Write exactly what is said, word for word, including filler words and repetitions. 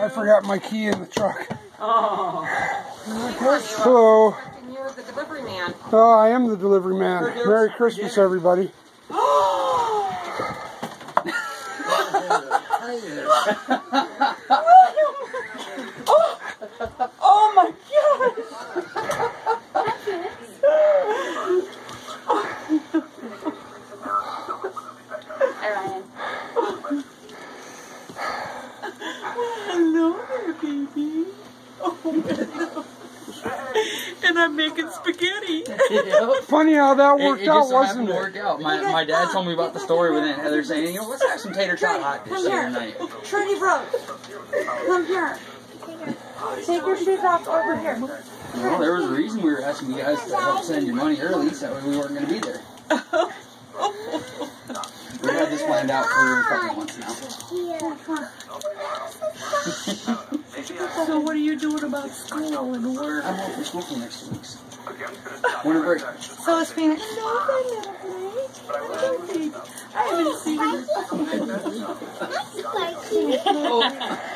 I forgot my key in the truck. Oh. Hello. You're the delivery man. Oh, I am the delivery man. Merry Christmas, everybody. Oh my God! Hi, Ryan. Hello there, baby. Oh, and I'm making spaghetti. Funny how that worked it, it out, just wasn't to it? work out. My, my dad told me about the story with Aunt Heather saying, you know, let's have some tater tot hot dish here tonight. Trinity Rose, come here. Take your shoes off over here. Well, there was a reason we were asking you guys to help send your money early, so that way we weren't going to be there. We had this planned out for a couple months now. So what are you doing about school and work? I'm home from school for the next two weeks. Winter break. So it's Phoenix. I haven't seen her. Oh.